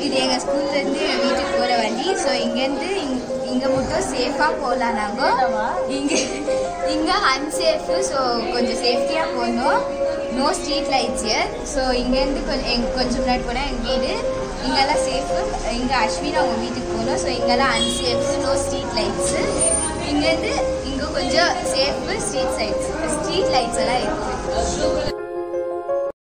இது எங்கள் ஸ்கூல்லேருந்து வீட்டுக்கு போகிற வண்டி. ஸோ இங்கேருந்து இங்கே மட்டும் சேஃபாக போகலாம். நாங்கள் இங்கே அன்சேஃபு. ஸோ கொஞ்சம் சேஃப்டியாக போகணும். No street lights here. So இங்கேருந்து கொஞ்சம் முன்னாடி போனால் எங்கள் வீடு. இங்கெல்லாம் சேஃபு. இங்கே அஸ்வின் அவங்க வீட்டுக்கு போகணும். ஸோ இங்கெல்லாம் அன்சேஃபு, நோ ஸ்ட்ரீட் லைட்ஸு. இங்கேருந்து இங்கே கொஞ்சம் சேஃபு, ஸ்ட்ரீட் லைட்ஸ் எல்லாம் இருக்குது.